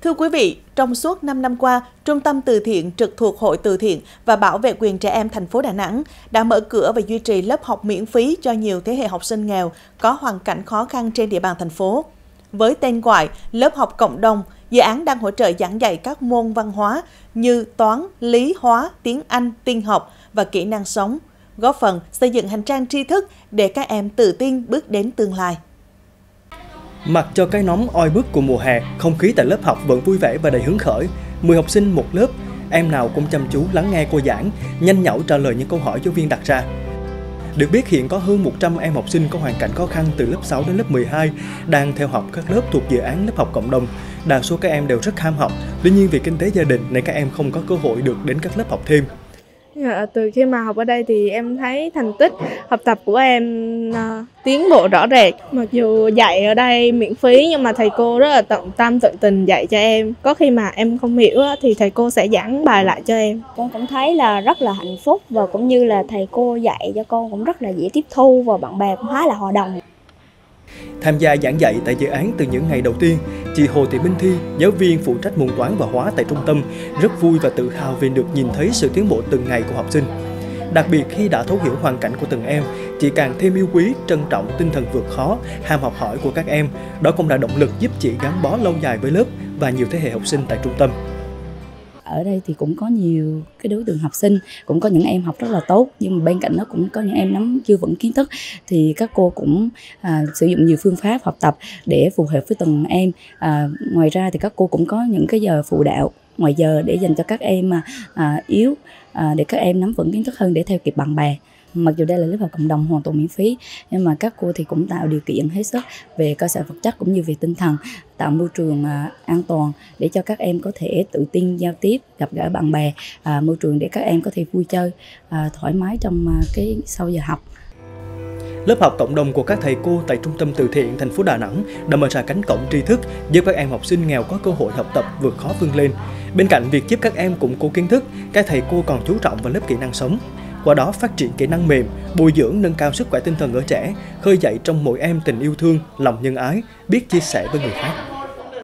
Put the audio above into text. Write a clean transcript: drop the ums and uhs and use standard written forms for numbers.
Thưa quý vị, trong suốt 5 năm qua, Trung tâm Từ thiện trực thuộc Hội Từ thiện và Bảo vệ quyền trẻ em thành phố Đà Nẵng đã mở cửa và duy trì lớp học miễn phí cho nhiều thế hệ học sinh nghèo có hoàn cảnh khó khăn trên địa bàn thành phố. Với tên gọi lớp học cộng đồng, dự án đang hỗ trợ giảng dạy các môn văn hóa như toán, lý, hóa, tiếng Anh, tin học và kỹ năng sống, góp phần xây dựng hành trang tri thức để các em tự tin bước đến tương lai. Mặc cho cái nóng oi bức của mùa hè, không khí tại lớp học vẫn vui vẻ và đầy hứng khởi. 10 học sinh một lớp, em nào cũng chăm chú lắng nghe cô giảng, nhanh nhảu trả lời những câu hỏi giáo viên đặt ra. Được biết hiện có hơn 100 em học sinh có hoàn cảnh khó khăn từ lớp 6 đến lớp 12 đang theo học các lớp thuộc dự án lớp học cộng đồng. Đa số các em đều rất ham học, tuy nhiên vì kinh tế gia đình nên các em không có cơ hội được đến các lớp học thêm. Từ khi mà học ở đây thì em thấy thành tích học tập của em tiến bộ rõ rệt. Mặc dù dạy ở đây miễn phí nhưng mà thầy cô rất là tận tâm tận tình dạy cho em. Có khi mà em không hiểu thì thầy cô sẽ giảng bài lại cho em. Con cũng thấy là rất là hạnh phúc và cũng như là thầy cô dạy cho con cũng rất là dễ tiếp thu và bạn bè cũng khá là hòa đồng. Tham gia giảng dạy tại dự án từ những ngày đầu tiên, chị Hồ Thị Minh Thi, giáo viên phụ trách môn toán và hóa tại trung tâm, rất vui và tự hào vì được nhìn thấy sự tiến bộ từng ngày của học sinh. Đặc biệt khi đã thấu hiểu hoàn cảnh của từng em, chị càng thêm yêu quý, trân trọng tinh thần vượt khó, ham học hỏi của các em. Đó cũng là động lực giúp chị gắn bó lâu dài với lớp và nhiều thế hệ học sinh tại trung tâm. Ở đây thì cũng có nhiều cái đối tượng học sinh, cũng có những em học rất là tốt, nhưng mà bên cạnh đó cũng có những em nắm chưa vững kiến thức, thì các cô cũng sử dụng nhiều phương pháp học tập để phù hợp với từng em. Ngoài ra thì các cô cũng có những cái giờ phụ đạo ngoài giờ để dành cho các em yếu, để các em nắm vững kiến thức hơn để theo kịp bạn bè. Mặc dù đây là lớp học cộng đồng hoàn toàn miễn phí, nhưng mà các cô thì cũng tạo điều kiện hết sức về cơ sở vật chất cũng như về tinh thần, tạo môi trường an toàn để cho các em có thể tự tin giao tiếp, gặp gỡ bạn bè, môi trường để các em có thể vui chơi thoải mái trong cái sau giờ học. Lớp học cộng đồng của các thầy cô tại Trung tâm Từ thiện thành phố Đà Nẵng đã mở ra cánh cổng tri thức, giúp các em học sinh nghèo có cơ hội học tập vượt khó vươn lên. Bên cạnh việc giúp các em củng cố kiến thức, các thầy cô còn chú trọng vào lớp kỹ năng sống. Qua đó phát triển kỹ năng mềm, bồi dưỡng nâng cao sức khỏe tinh thần ở trẻ, khơi dậy trong mỗi em tình yêu thương, lòng nhân ái, biết chia sẻ với người khác.